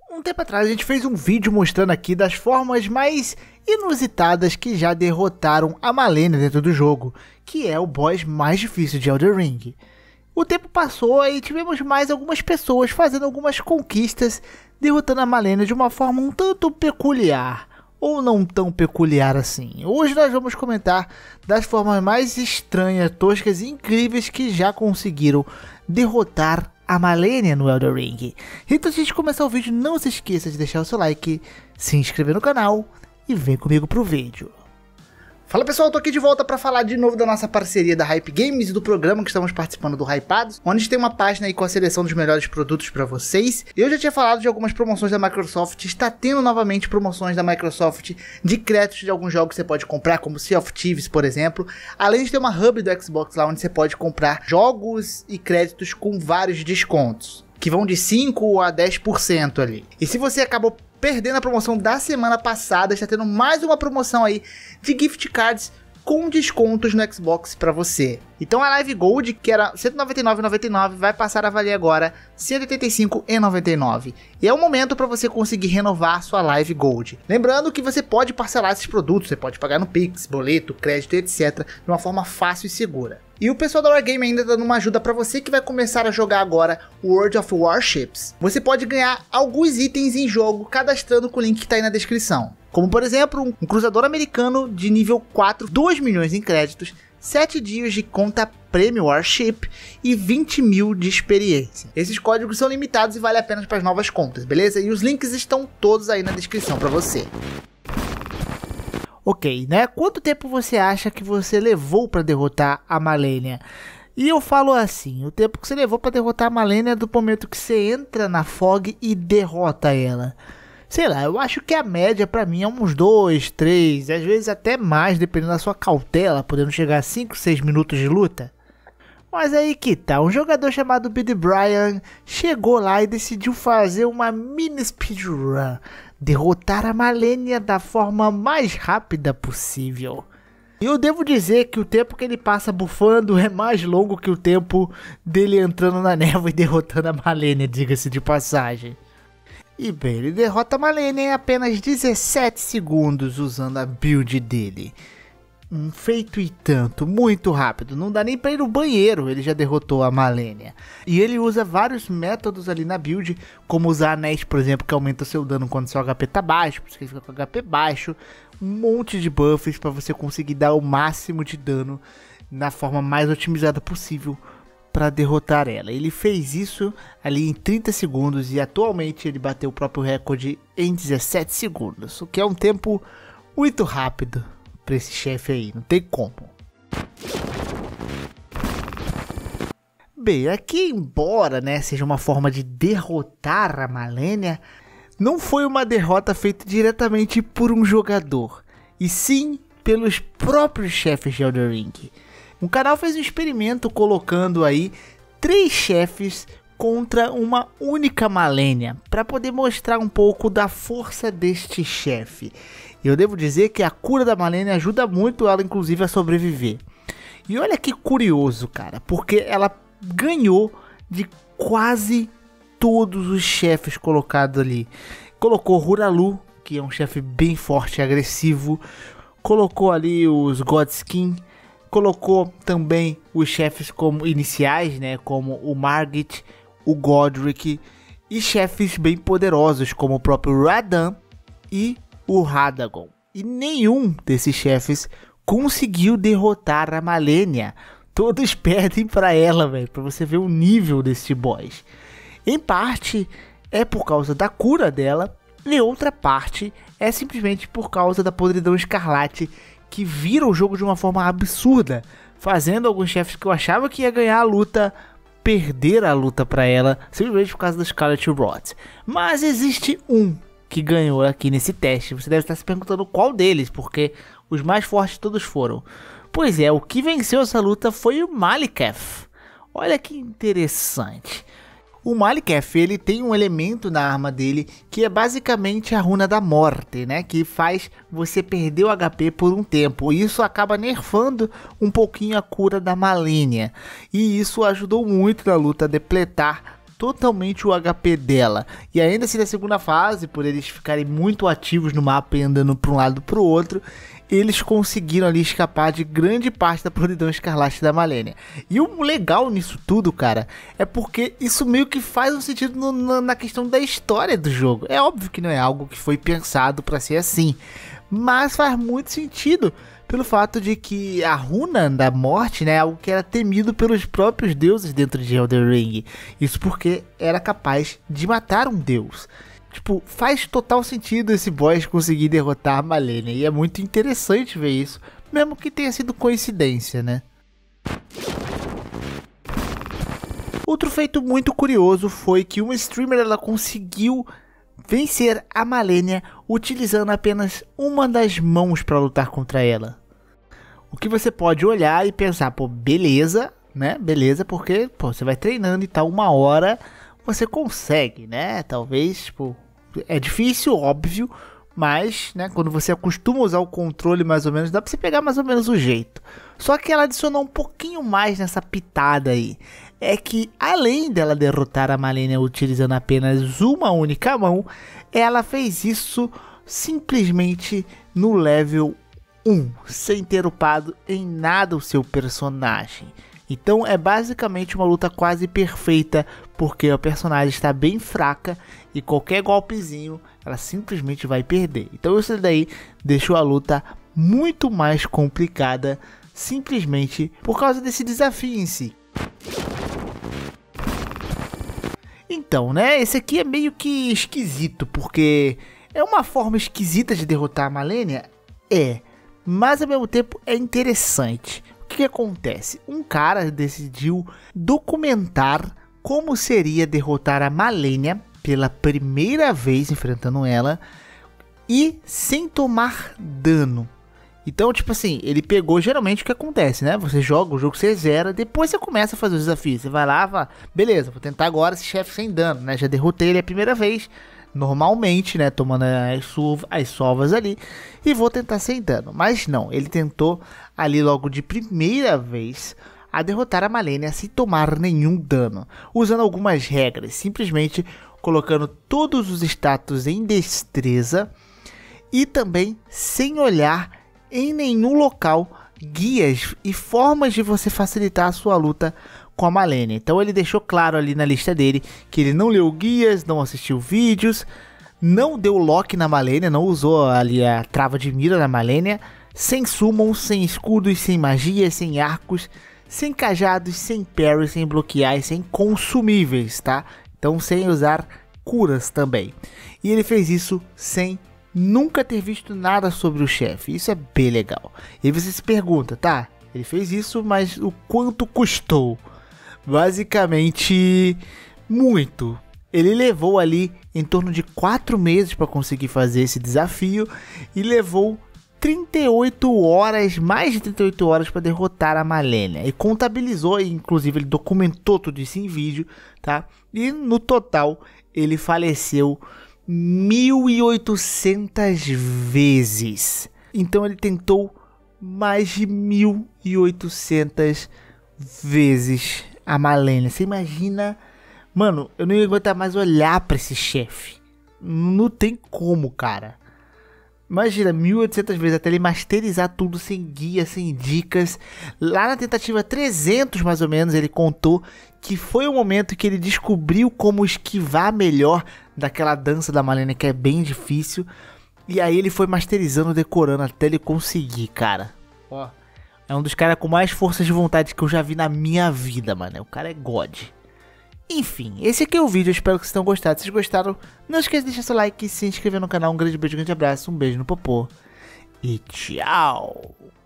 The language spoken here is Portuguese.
Um tempo atrás a gente fez um vídeo mostrando aqui das formas mais inusitadas que já derrotaram a Malenia dentro do jogo, que é o boss mais difícil de Elden Ring. O tempo passou e tivemos mais algumas pessoas fazendo algumas conquistas, derrotando a Malenia de uma forma um tanto peculiar, ou não tão peculiar assim. Hoje nós vamos comentar das formas mais estranhas, toscas e incríveis que já conseguiram derrotar a Malenia no Elden Ring. Então, antes de começar o vídeo, não se esqueça de deixar o seu like, se inscrever no canal e vem comigo pro vídeo. Fala pessoal, tô aqui de volta para falar de novo da nossa parceria da Hype Games e do programa que estamos participando do Hypados, onde a gente tem uma página aí com a seleção dos melhores produtos para vocês. Eu já tinha falado de algumas promoções da Microsoft, está tendo novamente promoções da Microsoft de créditos de alguns jogos que você pode comprar, como Sea of Thieves, por exemplo. Além de ter uma hub do Xbox lá, onde você pode comprar jogos e créditos com vários descontos, que vão de 5 a 10% ali. E se você acabou perdendo a promoção da semana passada, está tendo mais uma promoção aí de gift cards com descontos no Xbox para você. Então a Live Gold, que era R$ 199,99, vai passar a valer agora R$ 185,99. E é o momento para você conseguir renovar sua Live Gold. Lembrando que você pode parcelar esses produtos, você pode pagar no Pix, boleto, crédito, etc. de uma forma fácil e segura. E o pessoal da Wargame ainda dando uma ajuda para você que vai começar a jogar agora World of Warships. Você pode ganhar alguns itens em jogo cadastrando com o link que está aí na descrição. Como por exemplo, um cruzador americano de nível 4, 2 milhões em créditos, 7 dias de conta Premium Warship e 20 mil de experiência. Esses códigos são limitados e valem apenas para as novas contas, beleza? E os links estão todos aí na descrição para você. Ok, né? Quanto tempo você acha que você levou para derrotar a Malenia? E eu falo assim, o tempo que você levou para derrotar a Malenia é do momento que você entra na Fog e derrota ela. Sei lá, eu acho que a média para mim é uns 2, 3, às vezes até mais, dependendo da sua cautela, podendo chegar a 5, 6 minutos de luta. Mas aí que tá, um jogador chamado Billy Bryan chegou lá e decidiu fazer uma mini speedrun, derrotar a Malenia da forma mais rápida possível. E eu devo dizer que o tempo que ele passa bufando é mais longo que o tempo dele entrando na névoa e derrotando a Malenia, diga-se de passagem. E bem, ele derrota a Malenia em apenas 17 segundos usando a build dele. Feito e tanto, muito rápido, não dá nem pra ir no banheiro, ele já derrotou a Malenia. E ele usa vários métodos ali na build, como usar anéis, por exemplo, que aumenta o seu dano quando seu HP tá baixo, porque você fica com HP baixo, um monte de buffs para você conseguir dar o máximo de dano na forma mais otimizada possível para derrotar ela. Ele fez isso ali em 30 segundos e atualmente ele bateu o próprio recorde em 17 segundos, o que é um tempo muito rápido para esse chefe aí, não tem como. Bem, aqui embora, né, seja uma forma de derrotar a Malenia, não foi uma derrota feita diretamente por um jogador, e sim pelos próprios chefes de Elden Ring. O canal fez um experimento colocando aí 3 chefes contra uma única Malenia, para poder mostrar um pouco da força deste chefe. E eu devo dizer que a cura da Malenia ajuda muito ela, inclusive, a sobreviver. E olha que curioso, cara, porque ela ganhou de quase todos os chefes colocados ali. Colocou Huralu, que é um chefe bem forte e agressivo. Colocou ali os Godskin. Colocou também os chefes como iniciais, né, como o Margit, o Godric. E chefes bem poderosos, como o próprio Radahn e o Radagon. E nenhum desses chefes conseguiu derrotar a Malenia. Todos perdem para ela, velho, para você ver o nível desse boss. Em parte é por causa da cura dela, e outra parte é simplesmente por causa da podridão escarlate, que vira o jogo de uma forma absurda, fazendo alguns chefes que eu achava que ia ganhar a luta perder a luta para ela, simplesmente por causa da Scarlet Rot. Mas existe um que ganhou aqui nesse teste. Você deve estar se perguntando qual deles, porque os mais fortes todos foram. Pois é, o que venceu essa luta foi o Maliketh. Olha que interessante. O Maliketh, ele tem um elemento na arma dele que é basicamente a runa da morte, né? Que faz você perder o HP por um tempo. E isso acaba nerfando um pouquinho a cura da Malenia. E isso ajudou muito na luta a depletar totalmente o HP dela. E ainda assim na segunda fase, por eles ficarem muito ativos no mapa e andando para um lado para o outro, eles conseguiram ali escapar de grande parte da Prontidão Escarlate da Malenia. E o legal nisso tudo, cara, é porque isso meio que faz um sentido na questão da história do jogo. É óbvio que não é algo que foi pensado para ser assim, mas faz muito sentido pelo fato de que a runa da morte, né, é algo que era temido pelos próprios deuses dentro de Elden Ring. Isso porque era capaz de matar um deus. Tipo, faz total sentido esse boss conseguir derrotar a Malenia, e é muito interessante ver isso, mesmo que tenha sido coincidência, né? Outro feito muito curioso foi que uma streamer ela conseguiu vencer a Malenia utilizando apenas uma das mãos para lutar contra ela. O que você pode olhar e pensar, pô, beleza, né? Beleza, porque pô, você vai treinando e tal, uma hora você consegue, né? Talvez, tipo, é difícil, óbvio, mas, né, quando você acostuma a usar o controle mais ou menos, dá pra você pegar mais ou menos o jeito. Só que ela adicionou um pouquinho mais nessa pitada aí. É que, além dela derrotar a Malenia utilizando apenas uma única mão, ela fez isso simplesmente no level 1, sem ter upado em nada o seu personagem. Então é basicamente uma luta quase perfeita, porque a personagem está bem fraca e qualquer golpezinho ela simplesmente vai perder. Então isso daí deixou a luta muito mais complicada, simplesmente por causa desse desafio em si. Então, né, esse aqui é meio que esquisito, porque é uma forma esquisita de derrotar a Malenia, mas ao mesmo tempo é interessante. O que acontece? Um cara decidiu documentar como seria derrotar a Malenia pela primeira vez enfrentando ela e sem tomar dano. Então, tipo assim, ele pegou geralmente o que acontece, né? Você joga o jogo, você zera, depois você começa a fazer os desafios. Você vai lá, fala, beleza, vou tentar agora esse chefe sem dano, né? Já derrotei ele a primeira vez, normalmente, né? Tomando as sovas ali, e vou tentar sem dano. Mas não, ele tentou ali logo de primeira vez a derrotar a Malenia sem tomar nenhum dano, usando algumas regras, simplesmente colocando todos os status em destreza e também sem olhar em nenhum local guias e formas de você facilitar a sua luta com a Malenia. Então ele deixou claro ali na lista dele que ele não leu guias, não assistiu vídeos, não deu lock na Malenia, não usou ali a trava de mira na Malenia, sem summons, sem escudos, sem magias, sem arcos, sem cajados, sem parry, sem bloquear e sem consumíveis, tá? Então sem usar curas também. E ele fez isso sem nunca ter visto nada sobre o chefe. Isso é bem legal. E aí você se pergunta, tá? Ele fez isso, mas o quanto custou? Basicamente, muito. Ele levou ali em torno de 4 meses para conseguir fazer esse desafio e levou 38 horas, mais de 38 horas para derrotar a Malenia. E contabilizou, inclusive ele documentou tudo isso em vídeo, tá? E no total ele faleceu 1800 vezes. Então ele tentou mais de 1800 vezes a Malenia. Você imagina? Mano, eu não ia aguentar mais olhar para esse chefe. Não tem como, cara. Imagina, 1800 vezes até ele masterizar tudo sem guia, sem dicas. Lá na tentativa 300 mais ou menos, ele contou que foi o momento que ele descobriu como esquivar melhor daquela dança da Malenia, que é bem difícil. E aí ele foi masterizando, decorando até ele conseguir, cara. Ó, é um dos caras com mais força de vontade que eu já vi na minha vida, mano. O cara é God. Enfim, esse aqui é o vídeo, eu espero que vocês tenham gostado. Se vocês gostaram, não esqueça de deixar seu like e se inscrever no canal. Um grande beijo, um grande abraço, um beijo no popô e tchau!